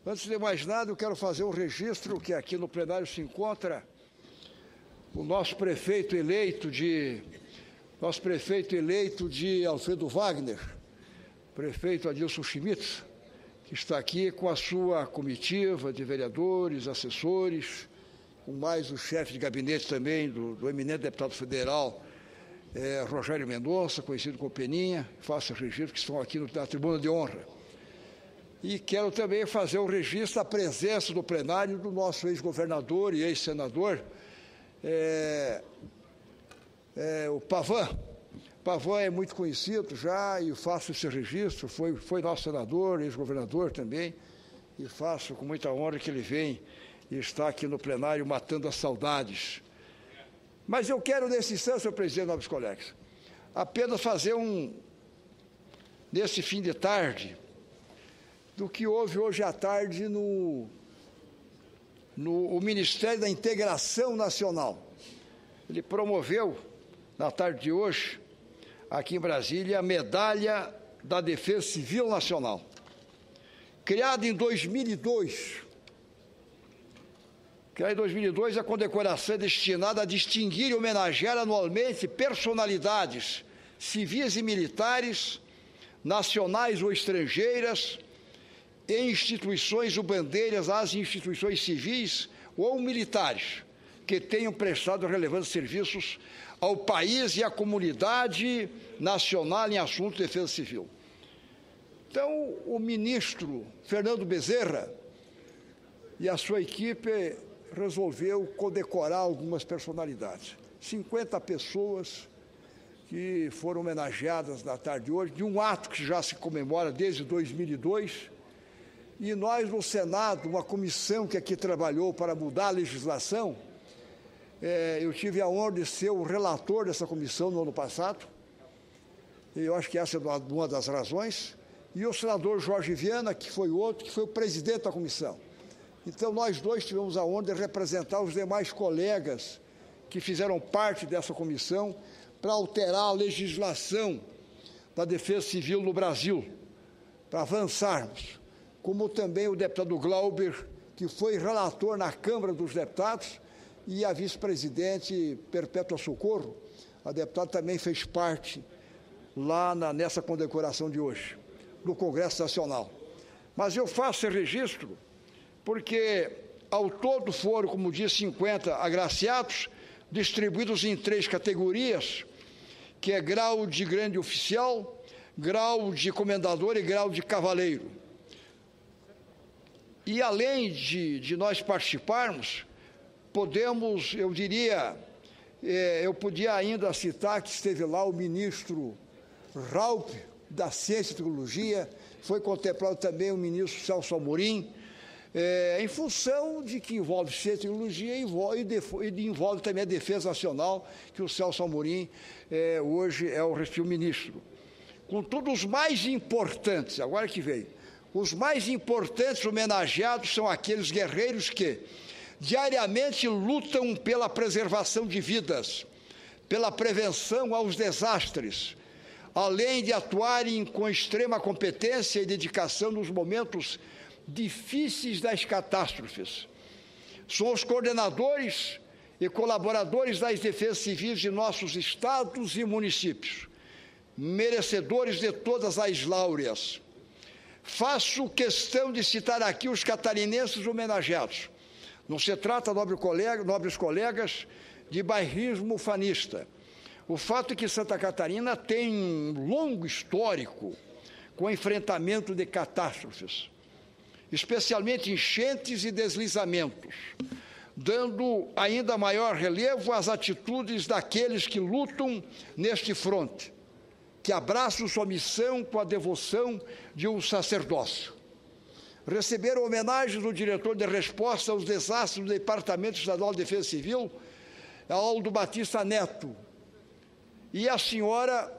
Antes de mais nada, eu quero fazer um registro que aqui no plenário se encontra o nosso prefeito eleito de Alfredo Wagner, prefeito Adilson Schmitz, que está aqui com a sua comitiva de vereadores, assessores, com mais o chefe de gabinete também do eminente deputado federal, Rogério Mendonça, conhecido como Peninha. Faço o registro que estão aqui na tribuna de honra. E quero também fazer o registro da presença do plenário do nosso ex-governador e ex-senador, o Pavão. Pavão é muito conhecido já e faço esse registro, foi nosso senador, ex-governador também, e faço com muita honra que ele vem e está aqui no plenário matando as saudades. Mas eu quero, nesse instante, senhor presidente, nobres colegas, apenas fazer nesse fim de tarde, do que houve hoje à tarde no Ministério da Integração Nacional. Ele promoveu, na tarde de hoje, aqui em Brasília, a Medalha da Defesa Civil Nacional. Criada em 2002, a condecoração é destinada a distinguir e homenagear anualmente personalidades civis e militares, nacionais ou estrangeiras, e instituições ou bandeiras às instituições civis ou militares que tenham prestado relevantes serviços ao país e à comunidade nacional em assuntos de defesa civil. Então, o ministro Fernando Bezerra e a sua equipe resolveu condecorar algumas personalidades. 50 pessoas que foram homenageadas na tarde de hoje, de um ato que já se comemora desde 2002, e nós, no Senado, uma comissão que aqui trabalhou para mudar a legislação, eu tive a honra de ser o relator dessa comissão no ano passado, e eu acho que essa é uma das razões, e o senador Jorge Viana, que foi o presidente da comissão. Então, nós dois tivemos a honra de representar os demais colegas que fizeram parte dessa comissão para alterar a legislação da defesa civil no Brasil, para avançarmos. Como também o deputado Glauber, que foi relator na Câmara dos Deputados, e a vice-presidente Perpétua Socorro, a deputada também fez parte lá nessa condecoração de hoje, no Congresso Nacional. Mas eu faço esse registro porque, ao todo, foram, como disse, 50 agraciados, distribuídos em 3 categorias, que é grau de grande oficial, grau de comendador e grau de cavaleiro. E, além de nós participarmos, podemos, eu podia ainda citar que esteve lá o ministro Raup, da Ciência e Tecnologia, foi contemplado também o ministro Celso Amorim, em função de que envolve ciência e tecnologia e envolve também a defesa nacional, que o Celso Amorim hoje é o ministro. Contudo, os mais importantes, agora que veio, os mais importantes homenageados são aqueles guerreiros que diariamente lutam pela preservação de vidas, pela prevenção aos desastres, além de atuarem com extrema competência e dedicação nos momentos difíceis das catástrofes. São os coordenadores e colaboradores das defesas civis de nossos estados e municípios, merecedores de todas as láureas. Faço questão de citar aqui os catarinenses homenageados. Não se trata, nobres colegas, de bairrismo ufanista. O fato é que Santa Catarina tem um longo histórico com enfrentamento de catástrofes, especialmente enchentes e deslizamentos, dando ainda maior relevo às atitudes daqueles que lutam neste fronte, que abraçam sua missão com a devoção de um sacerdócio. Receberam homenagens do diretor de resposta aos desastres do Departamento Estadual de Defesa Civil, Aldo Batista Neto, e a senhora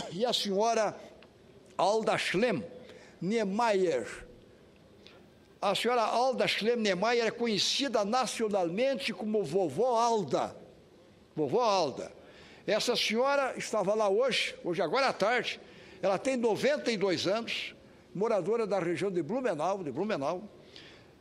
Alda Schlem Niemeyer. A senhora Alda Schlem Niemeyer é conhecida nacionalmente como Vovó Alda. Vovó Alda. Essa senhora estava lá hoje agora à tarde, ela tem 92 anos, moradora da região de Blumenau,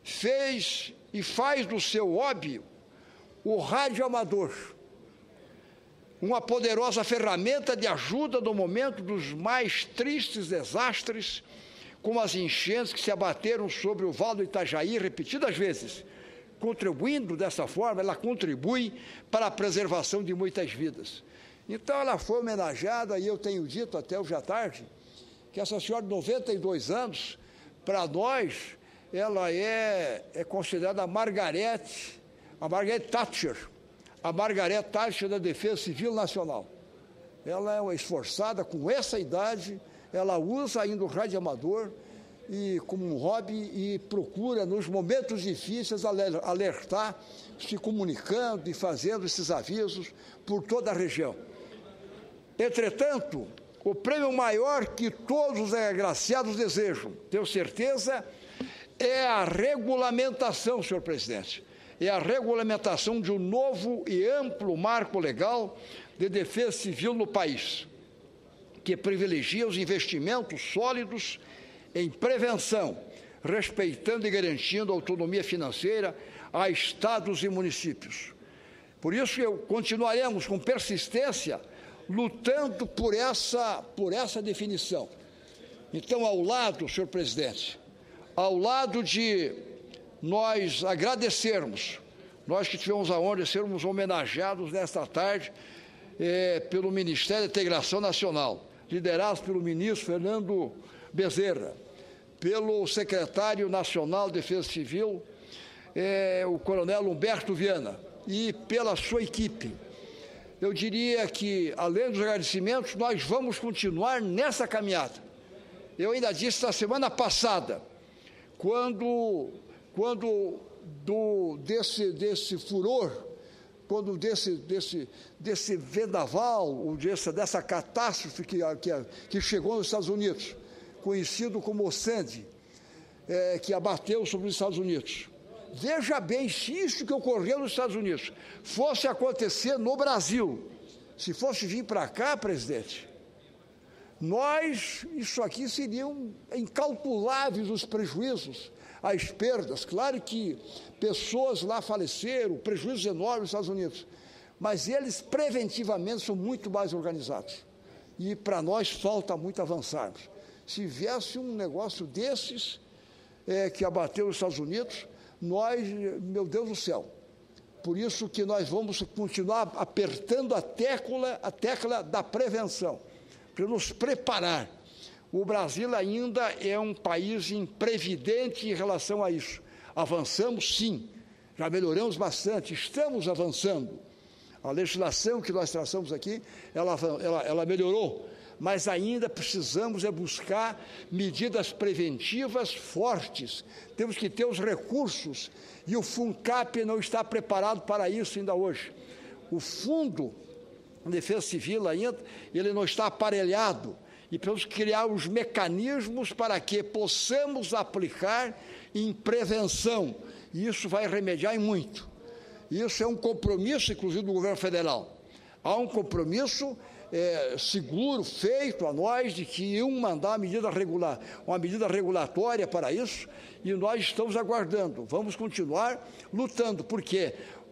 fez e faz do seu hobby o rádio amador, uma poderosa ferramenta de ajuda no momento dos mais tristes desastres, como as enchentes que se abateram sobre o Vale do Itajaí repetidas vezes. Contribuindo dessa forma, ela contribui para a preservação de muitas vidas. Então, ela foi homenageada, e eu tenho dito até hoje à tarde, que essa senhora de 92 anos, para nós, ela é considerada a Margaret Thatcher, da Defesa Civil Nacional. Ela é uma esforçada, com essa idade, ela usa ainda o rádio amador e como um hobby e procura, nos momentos difíceis, alertar, se comunicando e fazendo esses avisos por toda a região. Entretanto, o prêmio maior que todos os agraciados desejam, tenho certeza, é a regulamentação, senhor presidente. É a regulamentação de um novo e amplo marco legal de defesa civil no país, que privilegia os investimentos sólidos em prevenção, respeitando e garantindo a autonomia financeira a estados e municípios. Por isso, continuaremos com persistência lutando por essa definição. Então, ao lado, senhor presidente, ao lado de nós agradecermos, nós que tivemos a honra de sermos homenageados nesta tarde pelo Ministério da Integração Nacional, liderado pelo ministro Fernando Bezerra, pelo secretário nacional de Defesa Civil, o coronel Humberto Viana, e pela sua equipe. Eu diria que, além dos agradecimentos, nós vamos continuar nessa caminhada. Eu ainda disse na semana passada, quando desse furor, quando desse vendaval, ou dessa catástrofe que chegou nos Estados Unidos, conhecido como o Sandy, que abateu sobre os Estados Unidos. Veja bem, se isso que ocorreu nos Estados Unidos fosse acontecer no Brasil, se fosse vir para cá, presidente, isso aqui seriam incalculáveis os prejuízos, as perdas. Claro que pessoas lá faleceram, prejuízos enormes nos Estados Unidos, mas eles preventivamente são muito mais organizados. E para nós falta muito avançarmos. Se viesse um negócio desses que abateu os Estados Unidos, nós, meu Deus do céu, por isso que nós vamos continuar apertando a tecla da prevenção, para nos preparar. O Brasil ainda é um país imprevidente em relação a isso. Avançamos, sim, já melhoramos bastante, estamos avançando. A legislação que nós traçamos aqui, ela melhorou, mas ainda precisamos buscar medidas preventivas fortes. Temos que ter os recursos, e o FUNCAP não está preparado para isso ainda hoje. O Fundo de Defesa Civil ainda, ele não está aparelhado, e precisamos criar os mecanismos para que possamos aplicar em prevenção, e isso vai remediar em muito. Isso é um compromisso, inclusive, do governo federal. Há um compromisso seguro feito a nós de que iam mandar uma medida regulatória para isso, e nós estamos aguardando. Vamos continuar lutando, porque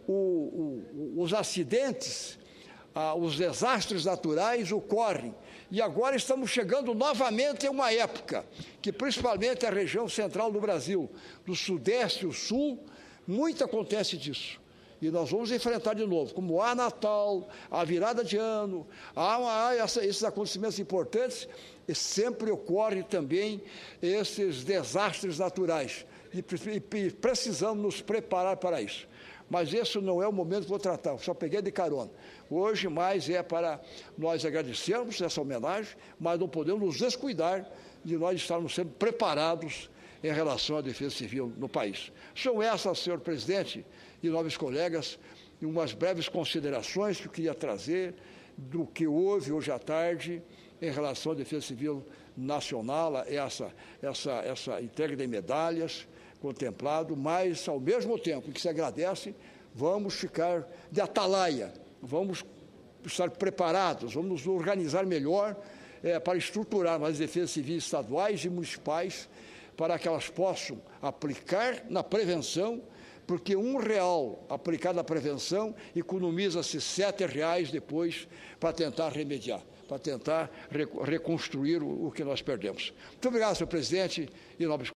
os acidentes, os desastres naturais ocorrem, e agora estamos chegando novamente em uma época que, principalmente a região central do Brasil, do Sudeste e o Sul, muito acontece disso. E nós vamos enfrentar de novo, como há Natal, a virada de ano, há esses acontecimentos importantes, e sempre ocorrem também esses desastres naturais, e precisamos nos preparar para isso. Mas esse não é o momento que vou tratar, só peguei de carona. Hoje mais é para nós agradecermos essa homenagem, mas não podemos nos descuidar de nós estarmos sempre preparados em relação à defesa civil no país. São essas, senhor presidente e nobres colegas, umas breves considerações que eu queria trazer do que houve hoje à tarde em relação à defesa civil nacional, essa entrega de medalhas contemplado, mas, ao mesmo tempo que se agradece, vamos ficar de atalaia, vamos estar preparados, vamos nos organizar melhor para estruturar mais defesas civis estaduais e municipais para que elas possam aplicar na prevenção, porque R$1 aplicado na prevenção economiza-se R$7 depois para tentar remediar, para tentar reconstruir o que nós perdemos. Muito obrigado, senhor presidente, e nobres